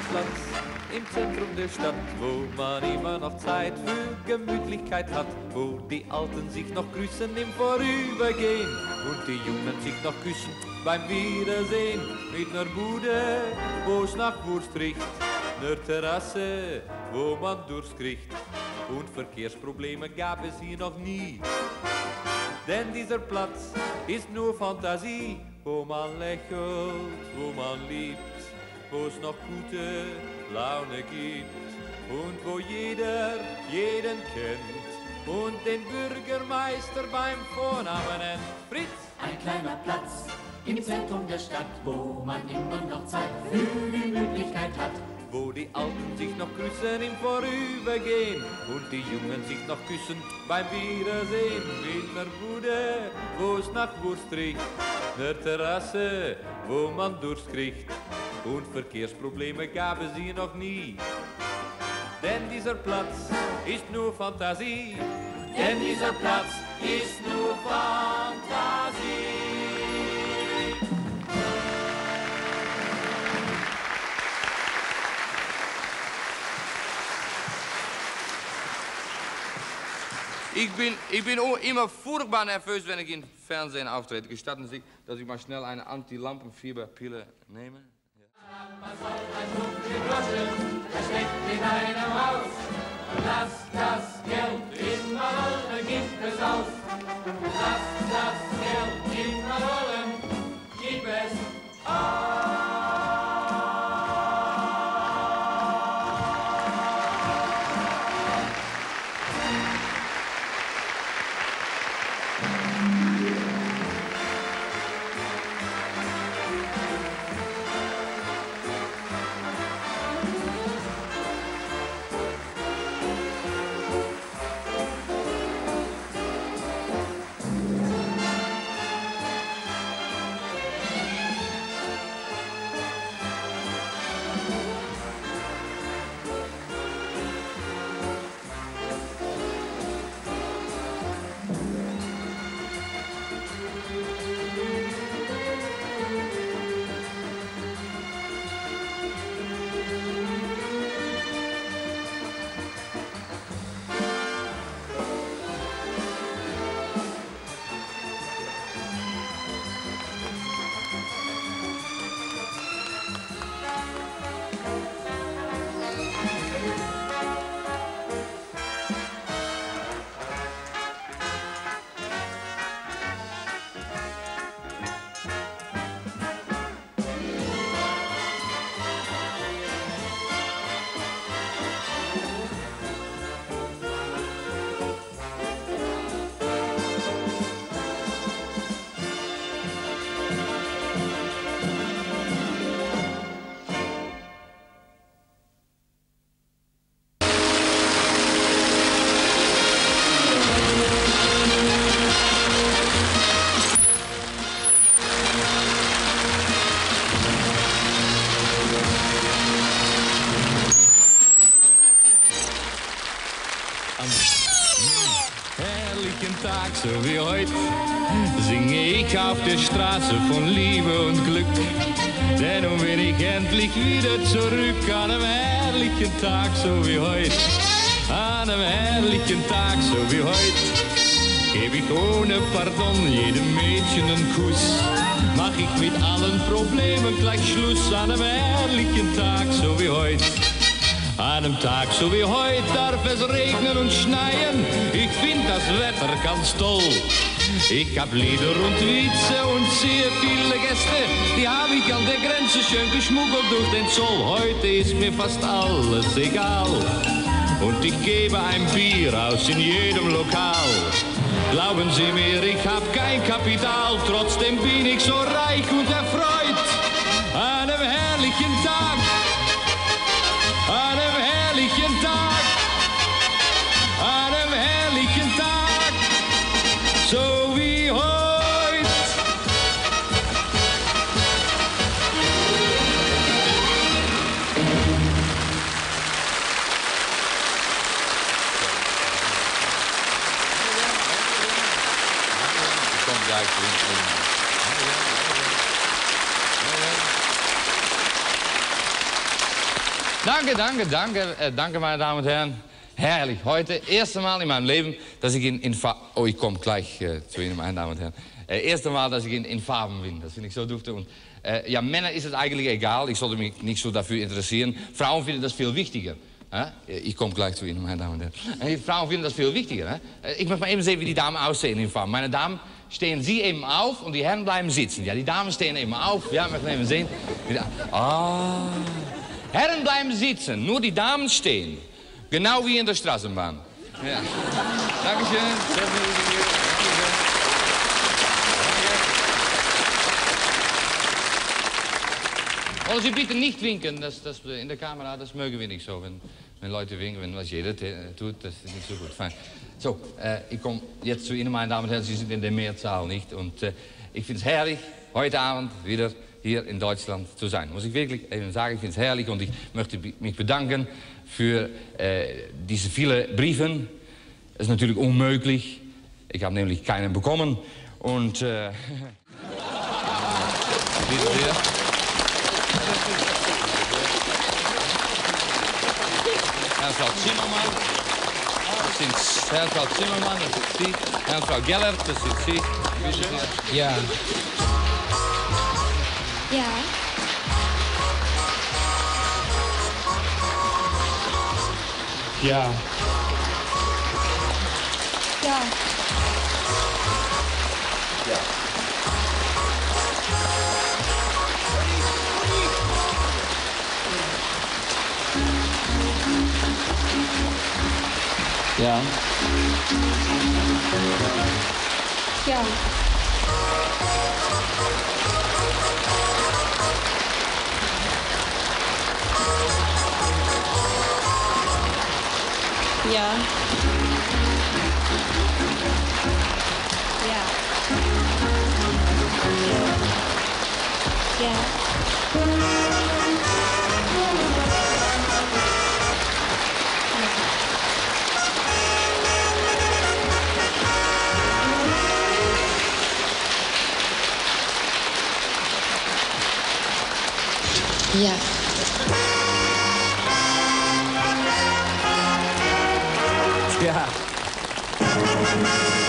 Platz im Zentrum der Stadt, wo man immer noch Zeit für Gemütlichkeit hat, wo die Alten sich noch grüßen im Vorübergehen und die Jungen sich noch küssen beim Wiedersehen. Mit ner Bude, wo's nach Wurst riecht, ner Terrasse, wo man Durst kriegt. Und Verkehrsprobleme gab es hier noch nie, denn dieser Platz ist nur Fantasie, wo man lächelt, wo man liebt, wo es noch gute Laune gibt und wo jeder jeden kennt und den Bürgermeister beim Vornamen nennt. Fritz! Ein kleiner Platz im Zentrum der Stadt, wo man immer noch Zeit für Gemütlichkeit hat, wo die Alten sich noch grüßen im Vorübergehen und die Jungen sich noch küssen beim Wiedersehen. Mit ner Bude, wo es nach Wurst riecht, ner Terrasse, wo man Durst kriegt. Und Verkehrsprobleme gab es hier noch nie, denn dieser Platz ist nur Fantasie. Denn dieser Platz ist nur Fantasie. Ich bin auch immer furchtbar nervös, wenn ich im Fernsehen auftrete. Gestatten Sie, dass ich mal schnell eine Anti-Lampenfieberpille nehme? Man soll ein Stückchen Groschen, das steckt in einem Haus. Lass das Geld immer rollen, gib es aus. Lass das Geld immer rollen, gib es aus. So wie heute singe ich auf der Straße von Liebe und Glück. Denn nun bin ich endlich wieder zurück an einem herrlichen Tag, so wie heute. An einem herrlichen Tag, so wie heute. Geb ich ohne Pardon jedem Mädchen einen Kuss. Mach ich mit allen Problemen gleich Schluss an einem herrlichen Tag, so wie heute. An einem Tag so wie heute darf es regnen und schneien. Ich find das Wetter ganz toll. Ich hab Lieder und Witze und sehr viele Gäste. Die hab ich an der Grenze schön geschmuggelt durch den Zoll. Heute ist mir fast alles egal. Und ich gebe ein Bier aus in jedem Lokal. Glauben Sie mir, ich hab kein Kapital. Trotzdem bin ich so reich und erfreut. An einem herrlichen Tag. An einem herrlichen Tag, an einem herrlichen Tag, so wie heute. Ich komm gleich drin. Danke, meine Damen und Herren. Herrlich. Heute, erste Mal in meinem Leben, dass ich in Farben... Oh, ich komme gleich zu Ihnen, meine Damen und Herren. Erste Mal, dass ich in Farben bin. Das finde ich so dufte. Und ja, Männer ist es eigentlich egal. Ich sollte mich nicht so dafür interessieren. Frauen finden das viel wichtiger. Ich komme gleich zu Ihnen, meine Damen und Herren. Frauen finden das viel wichtiger. Ich möchte mal eben sehen, wie die Damen aussehen in Farben. Meine Damen, stehen Sie eben auf und die Herren bleiben sitzen. Ja, die Damen stehen eben auf. Ja, möchten eben sehen. Ah. Herren bleiben sitzen, nur die Damen stehen. Genau wie in der Straßenbahn. Ja. Dankeschön. Wollen Sie bitte nicht winken, das in der Kamera, das mögen wir nicht so. Wenn Leute winken, was jeder tut, das ist nicht so gut. Fein. So, ich komme jetzt zu Ihnen, meine Damen und Herren, Sie sind in der Mehrzahl, nicht? Und ich finde es herrlich, heute Abend wieder hier in Deutschland zu sein. Muss ich wirklich even sagen, ich finde es herrlich und ich möchte mich bedanken für diese vielen Briefen. Das ist natürlich unmöglich. Ich habe nämlich keinen bekommen. Und bitte sehr. Herr Frau Zimmermann, das sind Herr Frau Zimmermann, das ist Sie. Herr Frau Gellert, das sind Sie. Bitte sehr. Ja. Ja. Ja. Ja. Ja. Ja. Ja. Ja. Ja. Ja. Ja.